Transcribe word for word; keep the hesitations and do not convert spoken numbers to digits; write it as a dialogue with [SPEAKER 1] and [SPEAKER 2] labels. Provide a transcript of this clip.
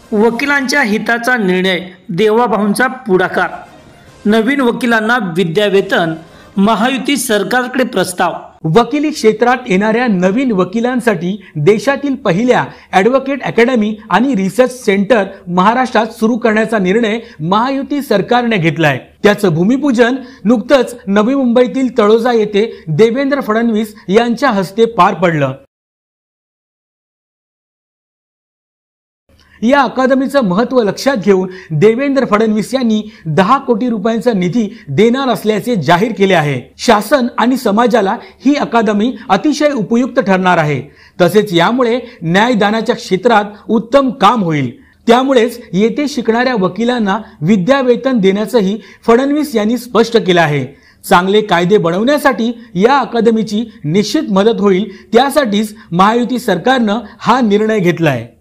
[SPEAKER 1] वकिलांच्या हिताचा निर्णय, देवाभाऊंचा पुढाकार. नवीन वकिलांना विद्यावेतन, महायुती सरकारकडे प्रस्ताव.
[SPEAKER 2] वकिली क्षेत्रात येणाऱ्या नवीन वकिलांसाठी देशातील पहिल्या ॲडव्होकेट अकॅडमी आणि रिसर्च सेंटर महाराष्ट्रात सुरू करण्याचा निर्णय महायुती सरकारने घेतला आहे. त्याचं भूमिपूजन नुकतंच नवी मुंबईतील तळोजा येथे देवेंद्र फडणवीस यांच्या हस्ते पार पडलं. या अकादमीचं महत्त्व लक्षात घेऊन देवेंद्र फडणवीस यांनी दहा कोटी रुपयांचा निधी देणार असल्याचे जाहीर केले आहे. शासन आणि समाजाला ही अकादमी अतिशय उपयुक्त ठरणार आहे. तसेच यामुळे न्यायदानाच्या क्षेत्रात उत्तम काम होईल. त्यामुळेच येथे शिकणाऱ्या वकिलांना विद्यावेतन देण्याचंही फडणवीस यांनी स्पष्ट केलं आहे. चांगले कायदे बनवण्यासाठी या अकादमीची निश्चित मदत होईल. त्यासाठीच महायुती सरकारनं हा निर्णय घेतलाय.